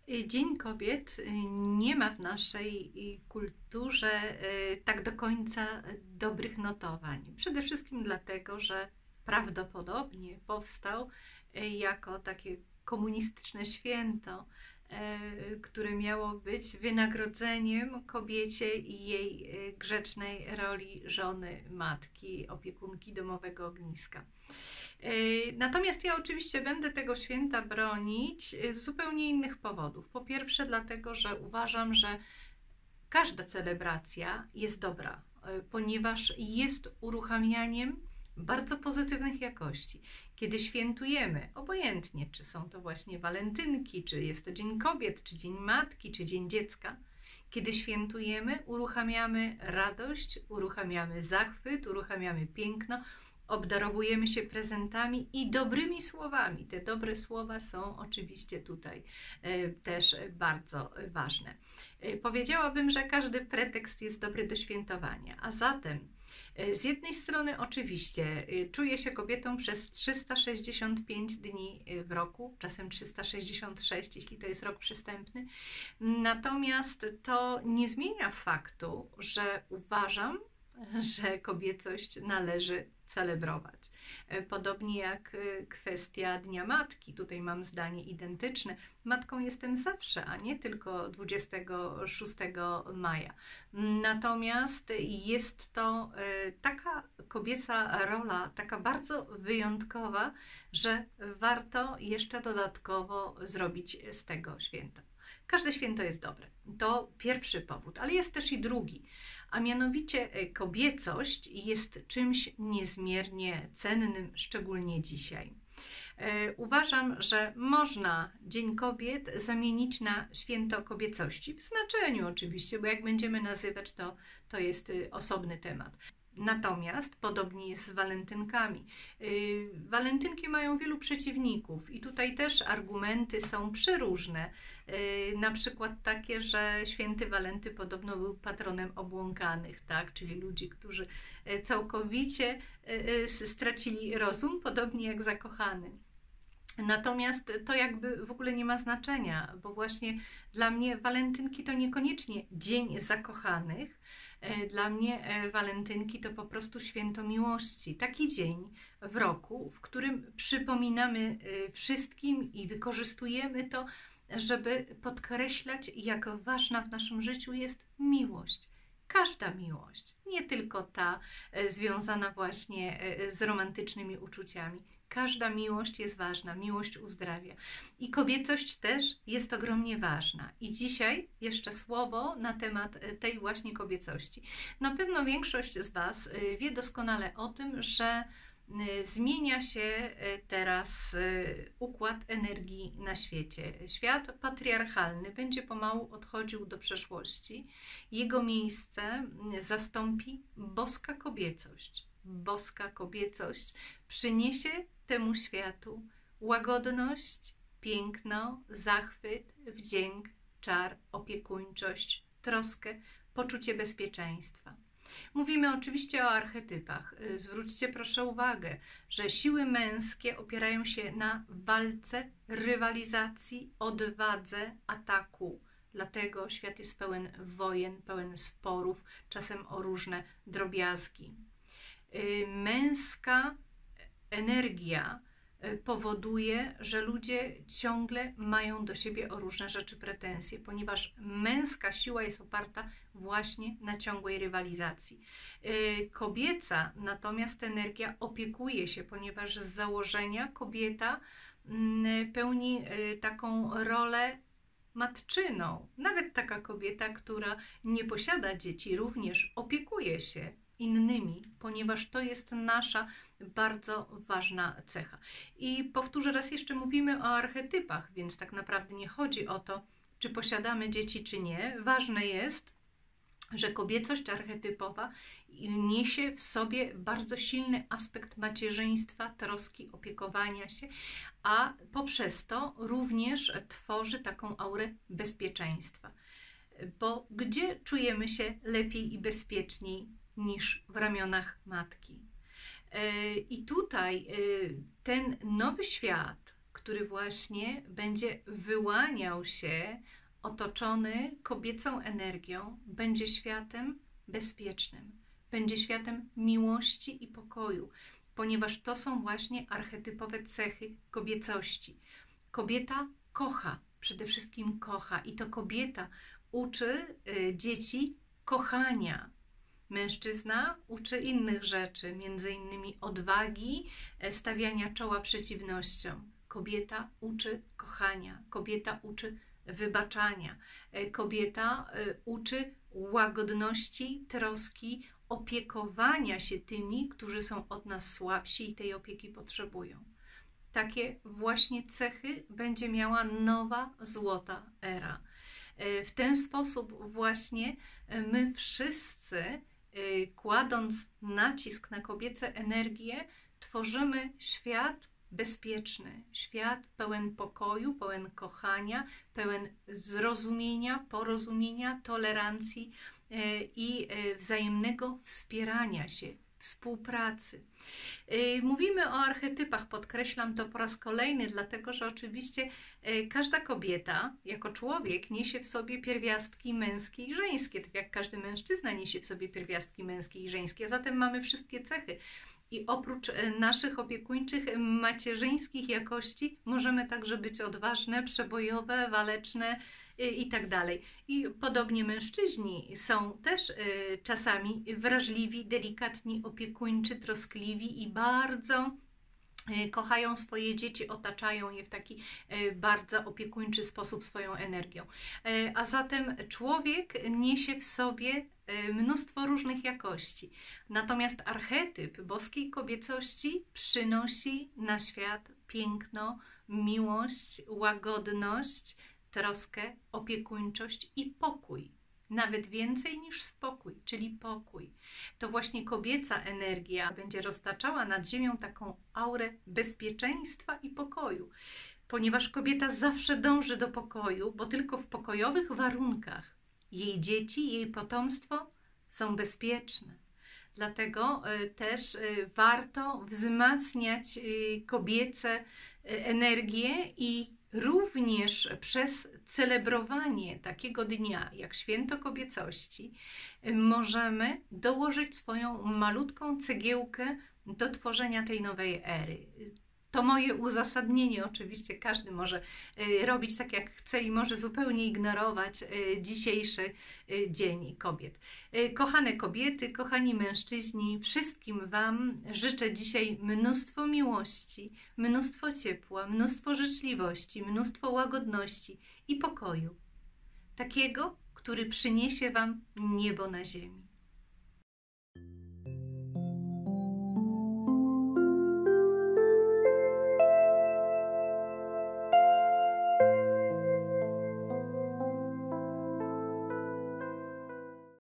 Dzień Kobiet nie ma w naszej kulturze tak do końca dobrych notowań. Przede wszystkim dlatego, że prawdopodobnie powstał jako takie komunistyczne święto, które miało być wynagrodzeniem kobiecie i jej grzecznej roli żony, matki, opiekunki domowego ogniska. Natomiast ja oczywiście będę tego święta bronić z zupełnie innych powodów. Po pierwsze dlatego, że uważam, że każda celebracja jest dobra, ponieważ jest uruchamianiem bardzo pozytywnych jakości. Kiedy świętujemy, obojętnie czy są to właśnie walentynki, czy jest to Dzień Kobiet, czy Dzień Matki, czy Dzień Dziecka, kiedy świętujemy, uruchamiamy radość, uruchamiamy zachwyt, uruchamiamy piękno, obdarowujemy się prezentami i dobrymi słowami. Te dobre słowa są oczywiście tutaj też bardzo ważne. Powiedziałabym, że każdy pretekst jest dobry do świętowania, a zatem z jednej strony oczywiście czuję się kobietą przez 365 dni w roku, czasem 366, jeśli to jest rok przestępny. Natomiast to nie zmienia faktu, że uważam, że kobiecość należy celebrować. Podobnie jak kwestia Dnia Matki. Tutaj mam zdanie identyczne. Matką jestem zawsze, a nie tylko 26 maja. Natomiast jest to taka kobieca rola, taka bardzo wyjątkowa, że warto jeszcze dodatkowo zrobić z tego święto. Każde święto jest dobre. To pierwszy powód, ale jest też i drugi. A mianowicie kobiecość jest czymś niezmiernie cennym, szczególnie dzisiaj. Uważam, że można Dzień Kobiet zamienić na święto kobiecości, w znaczeniu oczywiście, bo jak będziemy nazywać, to jest osobny temat. Natomiast podobnie jest z walentynkami. Walentynki mają wielu przeciwników i tutaj też argumenty są przeróżne. Na przykład takie, że święty Walenty podobno był patronem obłąkanych, tak? Czyli ludzi, którzy całkowicie stracili rozum, podobnie jak zakochany. Natomiast to jakby w ogóle nie ma znaczenia, bo właśnie dla mnie walentynki to niekoniecznie dzień zakochanych. Dla mnie walentynki to po prostu święto miłości. Taki dzień w roku, w którym przypominamy wszystkim i wykorzystujemy to, żeby podkreślać, jak ważna w naszym życiu jest miłość. Każda miłość, nie tylko ta związana właśnie z romantycznymi uczuciami. Każda miłość jest ważna, miłość uzdrawia. I kobiecość też jest ogromnie ważna. I dzisiaj jeszcze słowo na temat tej właśnie kobiecości. Na pewno większość z Was wie doskonale o tym, że zmienia się teraz układ energii na świecie. Świat patriarchalny będzie pomału odchodził do przeszłości. Jego miejsce zastąpi boska kobiecość. Boska kobiecość przyniesie temu światu łagodność, piękno, zachwyt, wdzięk, czar, opiekuńczość, troskę, poczucie bezpieczeństwa. Mówimy oczywiście o archetypach. Zwróćcie proszę uwagę, że siły męskie opierają się na walce, rywalizacji, odwadze, ataku. Dlatego świat jest pełen wojen, pełen sporów, czasem o różne drobiazgi. Męska energia powoduje, że ludzie ciągle mają do siebie o różne rzeczy pretensje, ponieważ męska siła jest oparta właśnie na ciągłej rywalizacji. Kobieca natomiast energia opiekuje się, ponieważ z założenia kobieta pełni taką rolę matczyną. Nawet taka kobieta, która nie posiada dzieci, również opiekuje się innymi, ponieważ to jest nasza bardzo ważna cecha. I powtórzę raz jeszcze, mówimy o archetypach, więc tak naprawdę nie chodzi o to, czy posiadamy dzieci, czy nie. Ważne jest, że kobiecość archetypowa niesie w sobie bardzo silny aspekt macierzyństwa, troski, opiekowania się, a poprzez to również tworzy taką aurę bezpieczeństwa. Bo gdzie czujemy się lepiej i bezpieczniej niż w ramionach matki? I tutaj ten nowy świat, który właśnie będzie wyłaniał się, otoczony kobiecą energią, będzie światem bezpiecznym, będzie światem miłości i pokoju, ponieważ to są właśnie archetypowe cechy kobiecości. Kobieta kocha, przede wszystkim kocha i to kobieta uczy dzieci kochania. Mężczyzna uczy innych rzeczy, między innymi odwagi, stawiania czoła przeciwnościom. Kobieta uczy kochania, kobieta uczy wybaczania, kobieta uczy łagodności, troski, opiekowania się tymi, którzy są od nas słabsi i tej opieki potrzebują. Takie właśnie cechy będzie miała nowa złota era. W ten sposób właśnie my wszyscy, kładąc nacisk na kobiece energię, tworzymy świat bezpieczny, świat pełen pokoju, pełen kochania, pełen zrozumienia, porozumienia, tolerancji i wzajemnego wspierania się, współpracy. Mówimy o archetypach, podkreślam to po raz kolejny, dlatego że oczywiście każda kobieta jako człowiek niesie w sobie pierwiastki męskie i żeńskie, tak jak każdy mężczyzna niesie w sobie pierwiastki męskie i żeńskie, a zatem mamy wszystkie cechy. I oprócz naszych opiekuńczych, macierzyńskich jakości możemy także być odważne, przebojowe, waleczne i tak dalej. I podobnie mężczyźni są też czasami wrażliwi, delikatni, opiekuńczy, troskliwi i bardzo kochają swoje dzieci, otaczają je w taki bardzo opiekuńczy sposób swoją energią. A zatem człowiek niesie w sobie mnóstwo różnych jakości. Natomiast archetyp boskiej kobiecości przynosi na świat piękno, miłość, łagodność, troskę, opiekuńczość i pokój. Nawet więcej niż spokój, czyli pokój. To właśnie kobieca energia będzie roztaczała nad ziemią taką aurę bezpieczeństwa i pokoju, ponieważ kobieta zawsze dąży do pokoju, bo tylko w pokojowych warunkach jej dzieci, jej potomstwo są bezpieczne. Dlatego też warto wzmacniać kobiece energię i również przez celebrowanie takiego dnia jak Święto Kobiecości możemy dołożyć swoją malutką cegiełkę do tworzenia tej nowej ery. To moje uzasadnienie, oczywiście każdy może robić tak jak chce i może zupełnie ignorować dzisiejszy Dzień Kobiet. Kochane kobiety, kochani mężczyźni, wszystkim Wam życzę dzisiaj mnóstwo miłości, mnóstwo ciepła, mnóstwo życzliwości, mnóstwo łagodności i pokoju. Takiego, który przyniesie Wam niebo na ziemi.